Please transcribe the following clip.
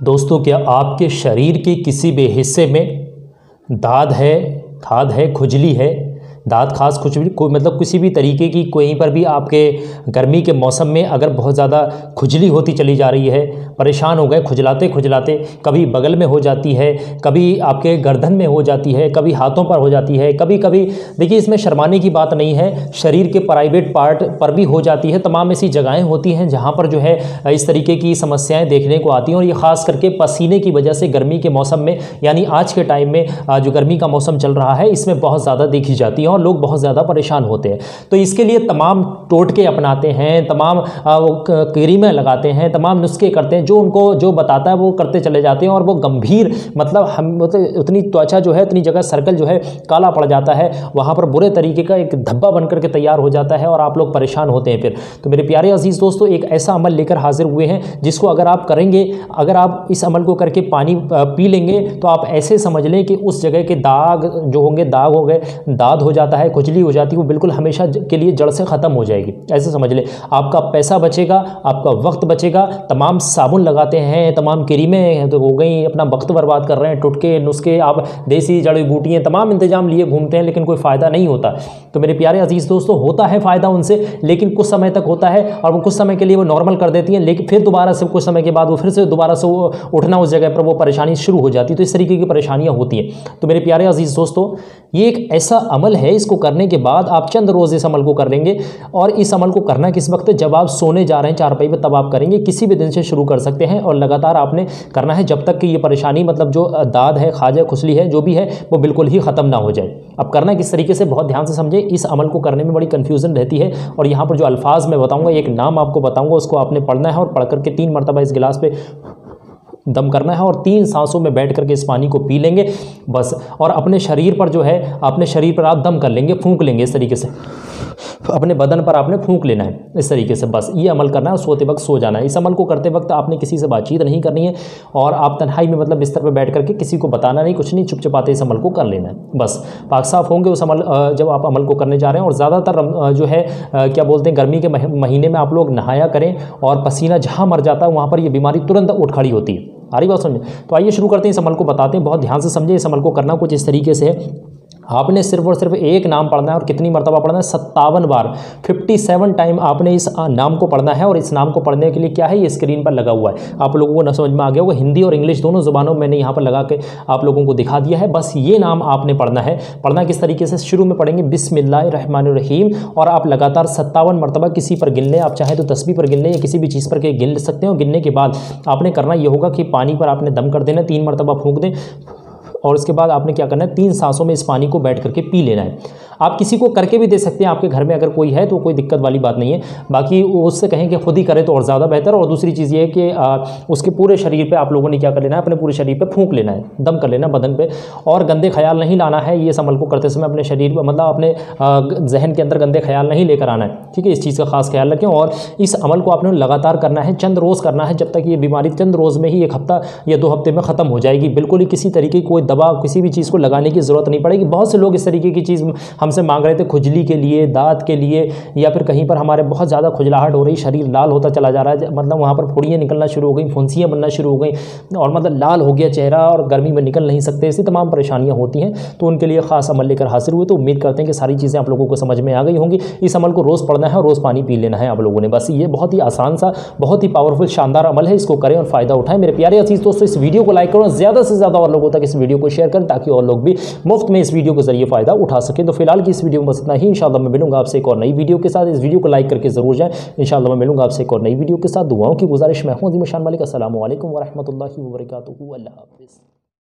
दोस्तों, क्या आपके शरीर के किसी भी हिस्से में दाद है, खुजली है, दाद खास खुजली कोई मतलब किसी भी तरीके की कहीं पर भी आपके गर्मी के मौसम में अगर बहुत ज़्यादा खुजली होती चली जा रही है, परेशान हो गए खुजलाते खुजलाते, कभी बगल में हो जाती है, कभी आपके गर्दन में हो जाती है, कभी हाथों पर हो जाती है, कभी कभी देखिए इसमें शर्माने की बात नहीं है, शरीर के प्राइवेट पार्ट पर भी हो जाती है। तमाम ऐसी जगहें होती हैं जहाँ पर जो है इस तरीके की समस्याएं देखने को आती हैं और ये ख़ास करके पसीने की वजह से गर्मी के मौसम में यानी आज के टाइम में जो गर्मी का मौसम चल रहा है इसमें बहुत ज़्यादा देखी जाती है और लोग बहुत ज़्यादा परेशान होते हैं। तो इसके लिए तमाम टोटके अपनाते हैं, तमाम क्रीमें लगाते हैं, तमाम नुस्खे करते हैं, जो उनको जो बताता है वो करते चले जाते हैं और वो गंभीर मतलब हम उतनी त्वचा जो है इतनी जगह सर्कल जो है काला पड़ जाता है, वहाँ पर बुरे तरीके का एक धब्बा बन करके तैयार हो जाता है और आप लोग परेशान होते हैं फिर। तो मेरे प्यारे अजीज़ दोस्तों, एक ऐसा अमल लेकर हाजिर हुए हैं जिसको अगर आप करेंगे, अगर आप इस अमल को करके पानी पी लेंगे तो आप ऐसे समझ लें कि उस जगह के दाग जो होंगे, दाग हो गए, दाद हो जाता है, खुजली हो जाती है, वो बिल्कुल हमेशा के लिए जड़ से ख़त्म हो जाएगी। ऐसे समझ लें, आपका पैसा बचेगा, आपका वक्त बचेगा। तमाम साबुन लगाते हैं, तमाम क्रीमें तो हो गई, अपना वक्त बर्बाद कर रहे हैं, टुटके नुस्खे, आप देसी जड़ी बूटियाँ तमाम इंतजाम लिए घूमते हैं, लेकिन कोई फ़ायदा नहीं होता। तो मेरे प्यारे अजीज़ दोस्तों, होता है फ़ायदा उनसे, लेकिन कुछ समय तक होता है और वो कुछ समय के लिए वो नॉर्मल कर देती हैं, लेकिन फिर दोबारा से कुछ समय के बाद वो फिर से दोबारा से वो उठना उस जगह पर वो परेशानी शुरू हो जाती है। तो इस तरीके की परेशानियाँ होती हैं। तो मेरे प्यारे अजीज़ दोस्तों, ये एक ऐसा अमल है, इसको करने के बाद आप चंद रोज़ इस अमल को कर लेंगे और इस अमल को करना किस वक्त, जब आप सोने जा रहे हैं चारपाई पे, तब आप करेंगे। किसी भी दिन से शुरू कर सकते हैं और लगातार आपने करना है जब तक कि ये परेशानी मतलब जो दाद है, खाज है, खुजली है, जो भी है वो बिल्कुल ही ख़त्म ना हो जाए। अब करना किस तरीके से, बहुत ध्यान से समझें। इस अमल को करने में बड़ी कन्फ्यूज़न रहती है और यहाँ पर जो अल्फाज मैं बताऊँगा, एक नाम आपको बताऊँगा, उसको आपने पढ़ना है और पढ़ करके 3 मरतबा इस गिलास पे दम करना है और 3 सांसों में बैठ करके इस पानी को पी लेंगे बस। और अपने शरीर पर जो है, अपने शरीर पर आप दम कर लेंगे, फूंक लेंगे इस तरीके से, अपने बदन पर आपने फूंक लेना है इस तरीके से। बस ये अमल करना है, सोते वक्त सो जाना है। इस अमल को करते वक्त आपने किसी से बातचीत नहीं करनी है और आप तन्हाई में मतलब बिस्तर पर बैठ करके किसी को बताना नहीं, कुछ नहीं, चुपचाते इस अमल को कर लेना है बस। पाक साफ होंगे उस अमल जब आप अमल को करने जा रहे हैं। और ज़्यादातर जो है क्या बोलते हैं, गर्मी के महीने में आप लोग नहाया करें और पसीना जहाँ मर जाता है वहाँ पर ये बीमारी तुरंत उठ खड़ी होती है। आ रही बात समझे? तो आइए शुरू करते हैं, इस अमल को बताते हैं, बहुत ध्यान से समझें। इस अमल को करना कुछ इस तरीके से है, आपने सिर्फ और सिर्फ एक नाम पढ़ना है और कितनी मरतबा पढ़ना है, 57 बार, 57 टाइम आपने इस नाम को पढ़ना है। और इस नाम को पढ़ने के लिए क्या है, ये स्क्रीन पर लगा हुआ है, आप लोगों को न समझ में आ गया होगा, हिंदी और इंग्लिश दोनों ज़ुबानों में मैंने यहाँ पर लगा के आप लोगों को दिखा दिया है। बस ये नाम आपने पढ़ना है। पढ़ना किस तरीके से, शुरू में पढ़ेंगे बिस्मिल्लाहिर्रहमानिर्रहीम और आप लगातार 57 मरतबा किसी पर गिन लें, आप चाहें तो तस्बीह पर गिन लें या किसी भी चीज़ पर के गिन सकते हो। गिनने के बाद आपने करना ये होगा कि पानी पर आपने दम कर देना, 3 मरतबा फूंक दें और उसके बाद आपने क्या करना है, 3 सांसों में इस पानी को बैठ करके पी लेना है। आप किसी को करके भी दे सकते हैं, आपके घर में अगर कोई है तो कोई दिक्कत वाली बात नहीं है, बाकी उससे कहें कि खुद ही करे तो और ज़्यादा बेहतर। और दूसरी चीज़ ये है कि उसके पूरे शरीर पे आप लोगों ने क्या कर लेना है, अपने पूरे शरीर पे फूंक लेना है, दम कर लेना बदन पे। और गंदे ख्याल नहीं लाना है ये अमल को करते समय, अपने शरीर पर मतलब अपने जहन के अंदर गंदे ख्याल नहीं लेकर आना है, ठीक है। इस चीज़ का खास ख्याल रखें। और इस अमल को आपने लगातार करना है, चंद रोज़ करना है, जब तक ये बीमारी चंद रोज़ में ही, 1 हफ्ता या 2 हफ्ते में ख़त्म हो जाएगी। बिल्कुल ही किसी तरीके की कोई दवा, किसी भी चीज़ को लगाने की ज़रूरत नहीं पड़ेगी। बहुत से लोग इस तरीके की चीज़ हमसे मांग रहे थे, खुजली के लिए, दांत के लिए, या फिर कहीं पर हमारे बहुत ज़्यादा खुजलाहट हो रही, शरीर लाल होता चला जा रहा है, मतलब वहाँ पर फुड़ियाँ निकलना शुरू हो गई, फुंसियाँ बनना शुरू हो गई और मतलब लाल हो गया चेहरा और गर्मी में निकल नहीं सकते, ऐसी तमाम परेशानियाँ होती हैं। तो उनके लिए ख़ास अमल लेकर हाजिर हुए। तो उम्मीद करते हैं कि सारी चीज़ें आप लोगों को समझ में आ गई होंगी। इस अमल को रोज़ पढ़ना है और रोज़ पानी पी लेना है आप लोगों ने, बस। ये बहुत ही आसान सा, बहुत ही पावरफुल, शानदार अमल है, इसको करें और फ़ायदा उठाएं। मेरे प्यारे अजीज़ दोस्तों, इस वीडियो को लाइक करो, ज़्यादा से ज़्यादा और लोगों तक इस वीडियो को शेयर करें ताकि और लोग भी मुफ्त में इस वीडियो के जरिए फ़ायदा उठा सकें। तो फिलहाल की इस वीडियो में बस इतना ही। इंशाअल्लाह मैं मिलूंगा आपसे एक और नई वीडियो के साथ। इस वीडियो को लाइक करके ज़रूर जाएं। इंशाअल्लाह मैं मिलूंगा आपसे एक और नई वीडियो के साथ। दुआओं की गुजारिश, मैं हूं अज़ीम शान मालिक। अस्सलामु अलैकुम व रहमतुल्लाहि व बरकातुहू। अल्लाह हाफ़िज़।